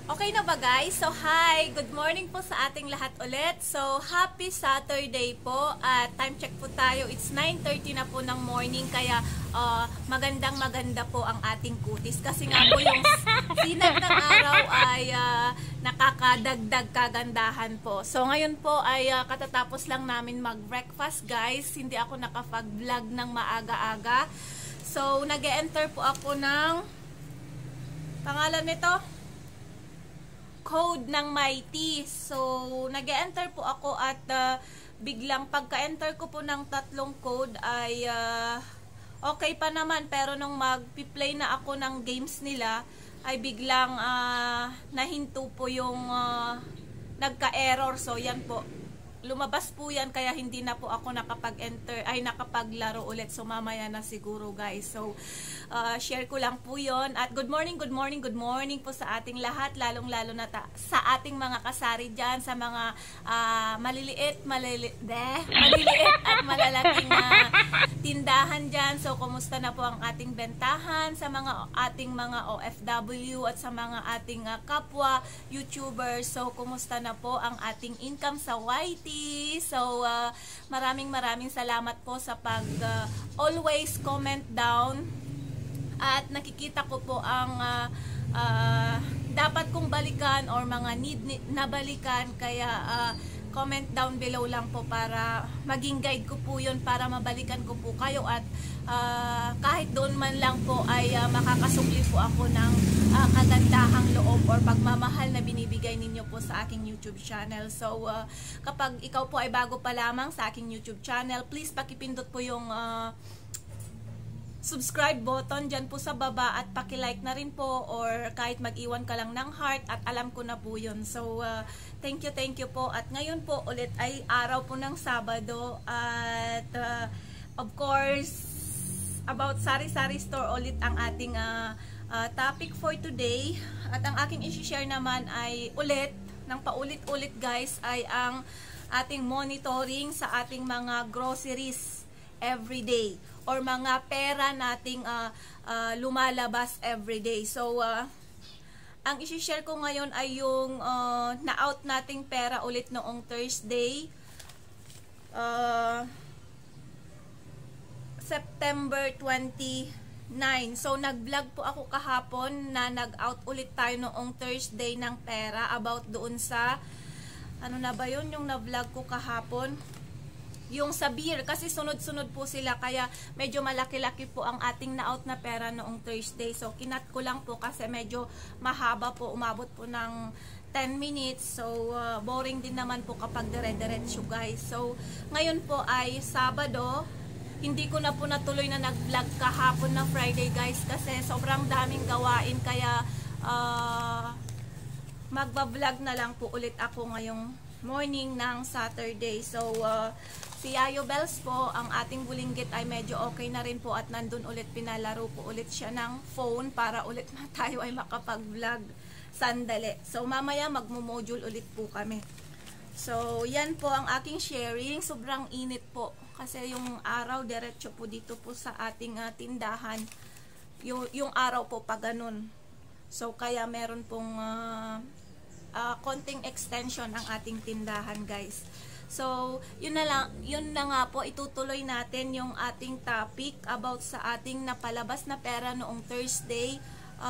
Okay na ba guys? So hi! Good morning po sa ating lahat ulit. So happy Saturday po at time check po tayo. It's 9:30 na po ng morning kaya maganda po ang ating kutis. Kasi nga po yung sinag ng araw ay nakakadagdag kagandahan po. So ngayon po ay katatapos lang namin mag-breakfast guys. Hindi ako nakapag-vlog ng maaga-aga. So nag-e-enter po ako ng pangalan nito? Code ng Mighty. So, nag-e-enter po ako at biglang pagka-enter ko po ng tatlong code ay okay pa naman. Pero nung mag-play na ako ng games nila, ay biglang nahinto po yung nagka-error. So, yan po. Lumabas po yan kaya hindi na po ako nakapag-enter ay nakapaglaro ulit. So mamaya na siguro guys. So share ko lang po yon. At good morning po sa ating lahat, lalong-lalo na sa ating mga kasari dyan, sa mga maliliit at malalaking tindahan dyan. So kumusta na po ang ating bentahan sa mga ating mga OFW at sa mga ating kapwa YouTubers. So kumusta na po ang ating income sa YT. So, maraming salamat po sa always comment down at nakikita ko po ang dapat kong balikan or mga need na balikan kaya comment down below lang po para maging guide ko po yun para mabalikan ko po kayo at kahit doon man lang po ay makakasukli po ako ng kagandahang loob or pagmamahal na binibigay ninyo po sa aking YouTube channel. So, kapag ikaw po ay bago pa lamang sa aking YouTube channel, please pakipindot po yung subscribe button dyan po sa baba at pakilike na rin po or kahit mag-iwan ka lang ng heart at alam ko na po yun. So, thank you po. At ngayon po ulit ay araw po ng Sabado at of course, about sari-sari store ulit ang ating topic for today. At ang aking isi-share naman ay ulit, ng paulit-ulit guys, ay ang ating monitoring sa ating mga groceries everyday or mga pera nating lumalabas everyday. So, ang isi-share ko ngayon ay yung na-out nating pera ulit noong Thursday, September 29. So, nag-vlog po ako kahapon na nag-out ulit tayo noong Thursday ng pera about doon sa, ano na ba yun yung na-vlog ko kahapon? Yung sa beer, kasi sunod-sunod po sila, kaya medyo malaki-laki po ang ating na-out na pera noong Thursday. So, kinat ko lang po kasi medyo mahaba po, umabot po ng 10 minutes. So, boring din naman po kapag dire-diretso guys. So, ngayon po ay Sabado. Hindi ko na po natuloy na nag-vlog kahapon na Friday guys kasi sobrang daming gawain kaya magba-vlog na lang po ulit ako ngayong morning ng Saturday. So, si Yayo Bells po, ang ating bulinggit ay medyo okay na rin po at nandun ulit, pinalaro po ulit siya ng phone para ulit na tayo ay makapag-vlog sandali. So, mamaya magmo-module ulit po kami. So, yan po ang aking sharing. Sobrang init po. Kasi yung araw, diretso po dito po sa ating tindahan. Yung araw po pa ganun. So, kaya meron pong konting extension ang ating tindahan, guys. So, yun na nga po, itutuloy natin yung ating topic about sa ating napalabas na pera noong Thursday,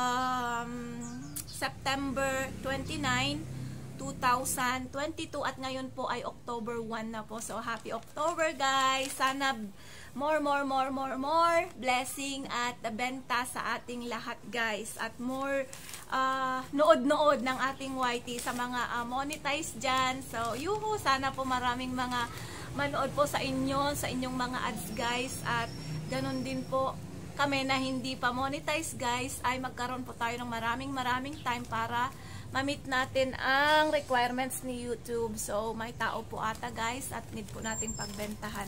September 29, 2022 at ngayon po ay October 1 na po. So, happy October guys! Sana more blessing at benta sa ating lahat guys. At more nood-nood ng ating YT sa mga monetize dyan. So, yuhu! Sana po maraming mga manood po sa inyong mga ads guys. At ganun din po kami na hindi pa monetize guys ay magkaroon po tayo ng maraming time para ma-meet natin ang requirements ni YouTube. So, may tao po ata guys at need po nating pagbentahan.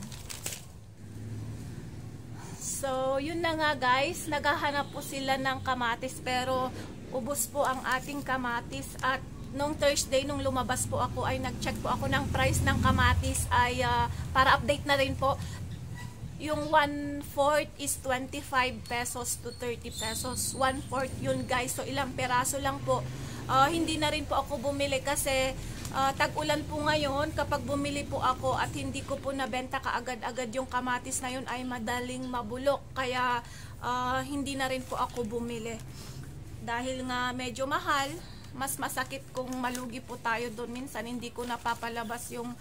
So, yun na nga guys. Naghahanap po sila ng kamatis pero ubos po ang ating kamatis at nung Thursday, nung lumabas po ako ay nag-check po ako ng price ng kamatis ay para update na rin po. yung 1/4 is 25 pesos to 30 pesos. 1/4 yun guys. So ilang peraso lang po. Hindi na rin po ako bumili kasi tag-ulan po ngayon. Kapag bumili po ako at hindi ko po nabenta kaagad-agad yung kamatis na yun ay madaling mabulok. Kaya hindi na rin po ako bumili. Dahil nga medyo mahal, mas masakit kung malugi po tayo doon. Minsan hindi ko napapalabas yung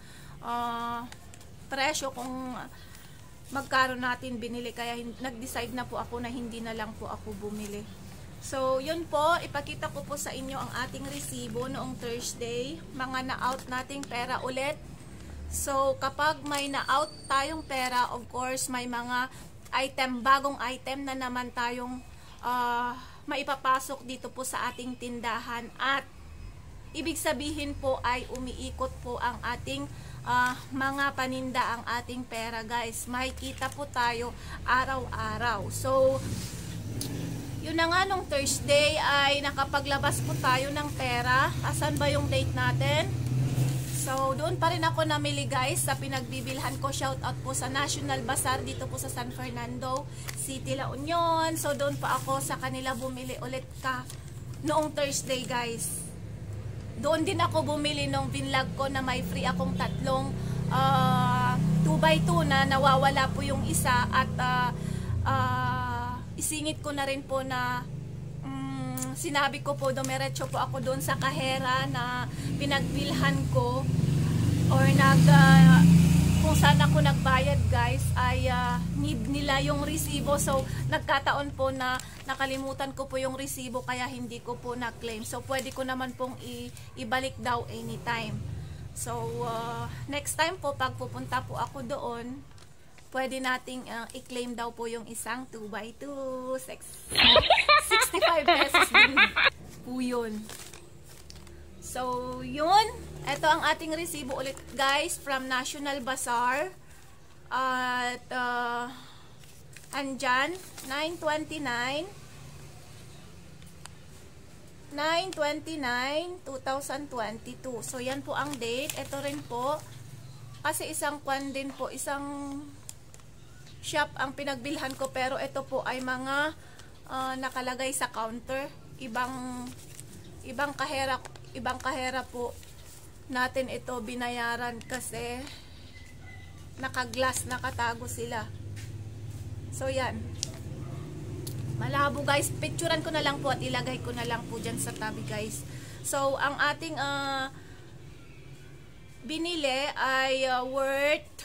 presyo kung magkano natin binili. Kaya nag-decide na po ako na hindi na lang po ako bumili. So, yun po, ipakita ko po sa inyo ang ating resibo noong Thursday. Mga na-out nating pera ulit. So, kapag may na-out tayong pera, of course, may mga item, bagong item na naman tayong maipapasok dito po sa ating tindahan. At, ibig sabihin po ay umiikot po ang ating mga paninda, ang ating pera, guys. May kita po tayo araw-araw. So, yun na nga, nung Thursday ay nakapaglabas po tayo ng pera. Asan ba yung date natin? So, doon pa rin ako namili guys sa pinagbibilhan ko. Shout out po sa National Bazaar dito po sa San Fernando City, La Union. So, doon pa ako sa kanila bumili ulit noong Thursday guys. Doon din ako bumili nung binlog ko na may free akong tatlong 2x2 na nawawala po yung isa at isingit ko na rin po na sinabi ko po, dumiretso po ako doon sa kahera na pinagbilhan ko or kung saan ako nagbayad guys ay need nila yung resibo. So nagkataon po na nakalimutan ko po yung resibo kaya hindi ko po na-claim. So pwede ko naman pong ibalik daw anytime. So next time po pag pupunta po ako doon, pwede nating i-claim daw po yung isang 2x2. 65 pesos din po yun. So, yun. Ito ang ating resibo ulit guys from National Bazaar. At, andyan, 9/29/2022. So, yan po ang date. Ito rin po. Kasi isang kwan din po, isang shop ang pinagbilhan ko, pero ito po ay mga nakalagay sa counter. Ibang kahera po natin ito binayaran kasi naka-glass, nakatago sila. So yan. Malabo guys. Picturean ko na lang po at ilagay ko na lang po dyan sa tabi guys. So ang ating binili ay worth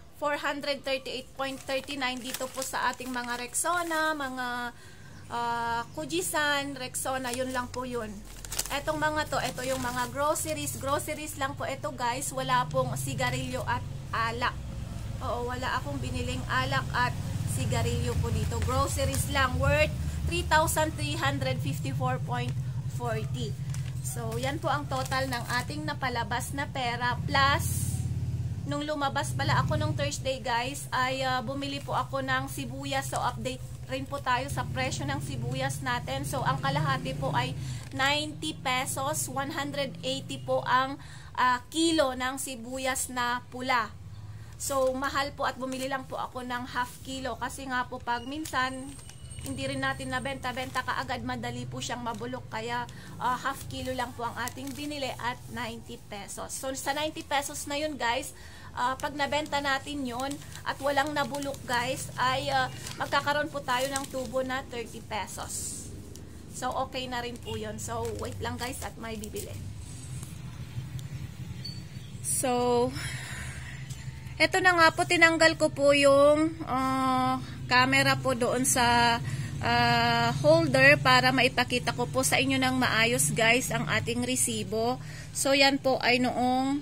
438.39 dito po sa ating mga Rexona, mga Kujisan, Rexona, yun lang po yun. Etong mga to, ito yung mga groceries. Groceries lang po ito guys. Wala pong sigarilyo at alak. Oo, wala akong biniling alak at sigarilyo po dito. Groceries lang, worth 3,354.40. So, yan po ang total ng ating napalabas na pera plus nung lumabas pala ako nung Thursday guys, ay bumili po ako ng sibuyas. So, update rin po tayo sa presyo ng sibuyas natin. So, ang kalahati po ay 90 pesos. 180 po ang kilo ng sibuyas na pula. So, mahal po at bumili lang po ako ng half kilo. Kasi nga po pag minsan, hindi rin natin nabenta-benta kaagad, madali po siyang mabulok. Kaya half kilo lang po ang ating binili at 90 pesos. So sa 90 pesos na yun guys, pag nabenta natin yun at walang nabulok guys, ay magkakaroon po tayo ng tubo na 30 pesos. So okay na rin po yun. So wait lang guys at may bibili. So eto na nga po, tinanggal ko po yung camera po doon sa holder para maipakita ko po sa inyo ng maayos guys ang ating resibo. So yan po ay noong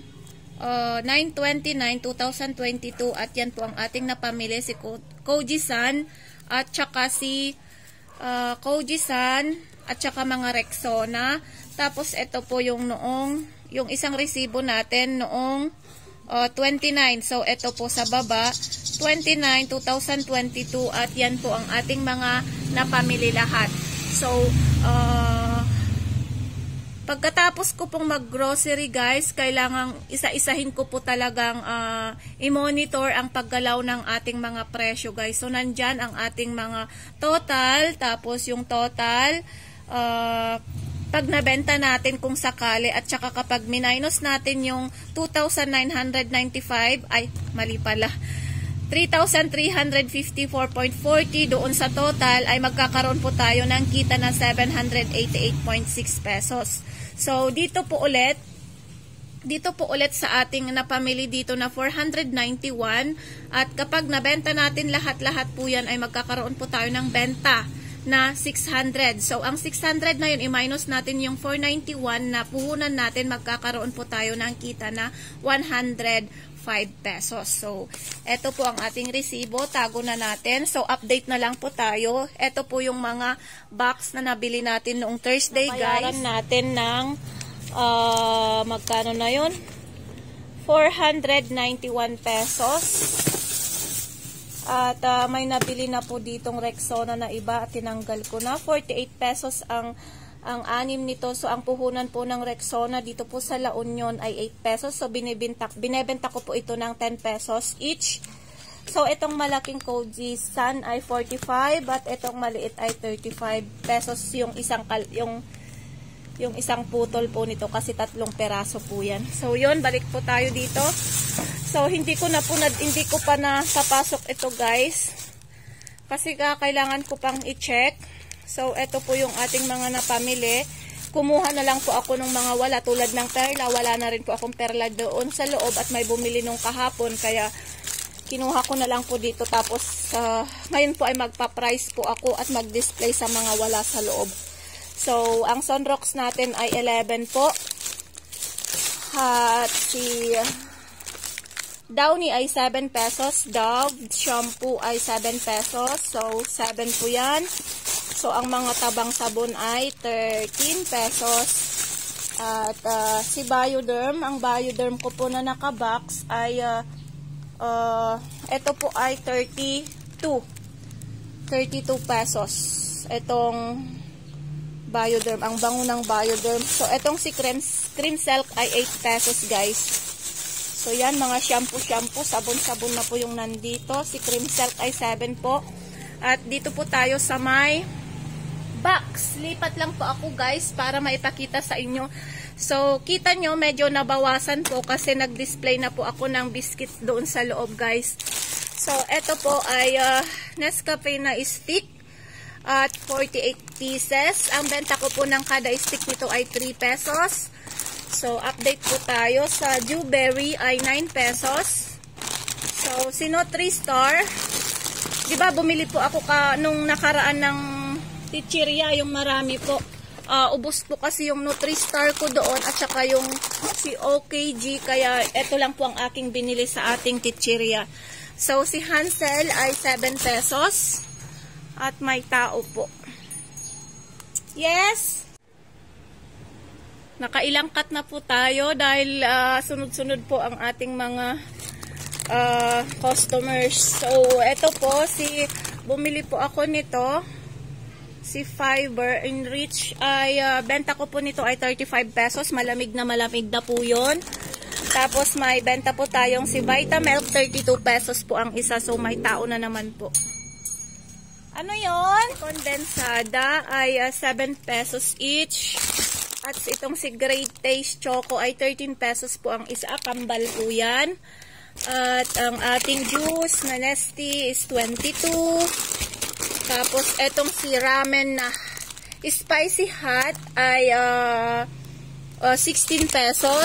9/29/2022 at yan po ang ating napamili, si Kujisan at saka si Kujisan at saka mga Rexona. Tapos ito po yung yung isang resibo natin noong 29. So, ito po sa baba, 29/2022 at yan po ang ating mga napamili lahat. So, Pagkatapos ko pong mag-grocery guys, kailangang isa-isahin ko po talagang i-monitor ang paggalaw ng ating mga presyo guys. So nandyan ang ating mga total, tapos yung total, pag nabenta natin kung sakali, at saka kapag minus natin yung 2,995, ay mali pala, 3,354.40 doon sa total, ay magkakaroon po tayo ng kita na 788.6 pesos. So dito po ulit sa ating napamili dito na 491, at kapag nabenta natin lahat-lahat po yan, ay magkakaroon po tayo ng benta na 600. So ang 600 na yun, i-minus natin yung 491 na puhunan natin, magkakaroon po tayo ng kita na 105 pesos. So eto po ang ating resibo, tago na natin. So update na lang po tayo. Eto po yung mga box na nabili natin noong Thursday guys. Nabayaran natin ng magkano na yun? 491 pesos. At may nabili na po ditong Rexona na iba at tinanggal ko na. 48 pesos ang anim nito. So ang puhunan po ng Rexona dito po sa La Union ay 8 pesos. So binebenta ko po ito ng 10 pesos each. So itong malaking Koji Sun ay 45 at itong maliit ay 35 pesos yung isang putol po nito, kasi 3 peraso po yan. So yun, balik po tayo dito. So hindi ko pa napapasok ito guys, kasi kailangan ko pang i-check. So ito po yung ating mga napamili. Kumuha na lang po ako ng mga wala, tulad ng perla. Wala na rin po akong perla doon sa loob at may bumili nung kahapon, kaya kinuha ko na lang po dito. Tapos ngayon po ay magpa-price po ako at mag-display sa mga wala sa loob. So ang Sunrocks natin ay 11 po. At si Downy ay 7 pesos. Dove shampoo ay 7 pesos. So 7 po yan. So ang mga tabang sabon ay 13 pesos. At si Bioderm, ang Bioderm ko po na nakabox ay ito po ay 32 pesos. Itong Bioderm, ang bango ng Bioderm. So itong si Cream Silk ay 8 pesos guys. So yan, mga shampoo, sabon-sabon na po yung nandito. Si Cream Silk ay 7 po. At dito po tayo sa may box. Lipat lang po ako guys para maipakita sa inyo. So kita nyo, medyo nabawasan po kasi nag-display na po ako ng biscuits doon sa loob guys. So eto po ay Nescafe na stick at 48 pieces. Ang benta ko po ng kada stick nito ay 3 pesos. So, update po tayo. Sa Dewberry ay 9 pesos. So, si Nutri-Star, diba bumili po ako nung nakaraan ng Tichiria, yung marami po. Ubos po kasi yung Nutri-Star ko doon at saka yung si OKG, kaya ito lang po ang aking binili sa ating Tichiria. So, si Hansel ay 7 pesos. At may tao po. Yes! Nakailang cut na po tayo dahil sunod-sunod po ang ating mga customers. So, eto po, bumili po ako nito. Si Fiber Enrich ay benta ko po nito ay 35 pesos. Malamig na po yun. Tapos may benta po tayong si Vitamilk, 32 pesos po ang isa. So, may tao na naman po. Ano yon? Kondensada ay 7 pesos each. At itong si Great Taste Choco ay 13 pesos po ang isa. Kambal po yan. At ang ating juice na Nestea is 22. Tapos itong si Ramen na Spicy Hot ay 16 pesos.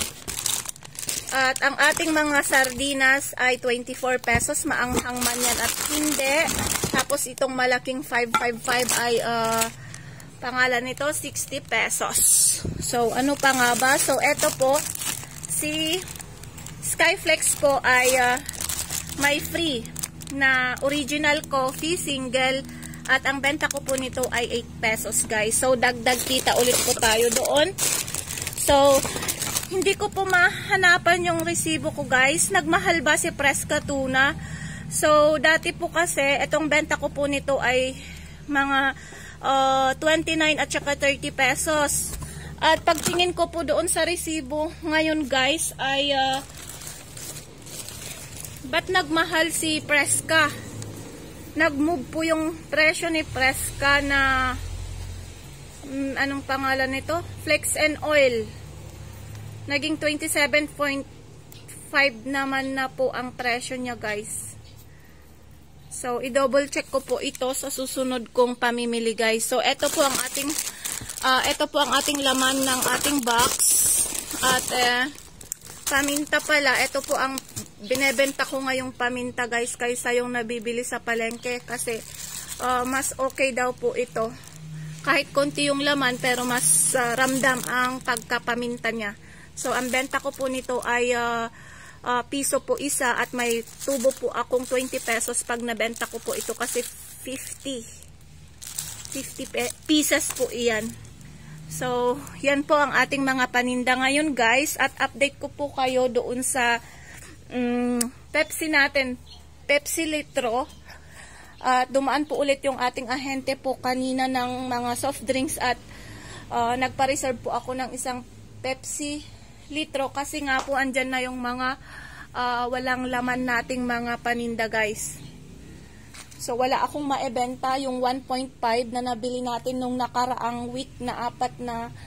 At ang ating mga sardinas ay 24 pesos. Maanghang man yan at hindi. Tapos itong malaking 555 ay pangalan nito 60 pesos. So ano pa nga ba? So eto po si Skyflex po ay may free na original coffee single at ang benta ko po nito ay 8 pesos guys. So dagdag kita ulit po tayo doon. So hindi ko po mahanapan yung resibo ko guys. Nagmahal ba si Fresca Tuna? So dati po kasi itong benta ko po nito ay mga 29 at saka 30 pesos. At pagtingin ko po doon sa resibo ngayon guys ay ba't nagmahal si Preska? Nag-move po yung presyo ni Preska na anong pangalan nito? Flex and Oil. Naging 27.5 naman na po ang presyo niya guys. So, i-double check ko po ito sa susunod kong pamimili guys. So, ito po ang ating laman ng ating box. At paminta pala, ito po ang binebenta ko ngayong paminta guys kaysa yung nabibili sa palengke kasi mas okay daw po ito. Kahit konti yung laman pero mas ramdam ang pagkapaminta niya. So, ang benta ko po nito ay piso po isa at may tubo po akong 20 pesos pag nabenta ko po ito kasi 50 pieces po iyan. So, yan po ang ating mga paninda ngayon guys at update ko po kayo doon sa Pepsi natin, Pepsi litro. Dumaan po ulit yung ating ahente po kanina ng mga soft drinks at nagpa-reserve po ako ng isang Pepsi litro kasi nga po andyan na yung mga walang laman nating mga paninda guys. So wala akong maibenta yung 1.5 na nabili natin nung nakaraang week na apat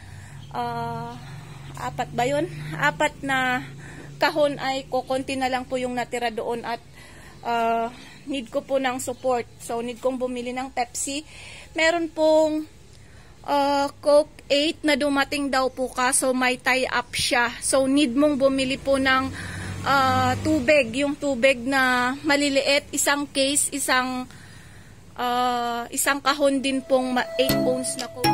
na kahon ay kukunti na lang po yung natira doon at need ko po ng support. So, need kong bumili ng Pepsi. Meron pong Coke 8 na dumating daw po kaso may tie-up siya. So, need mong bumili po ng tubig. Yung tubig na maliliit. Isang case, isang kahon din pong 8 ounce na Coke.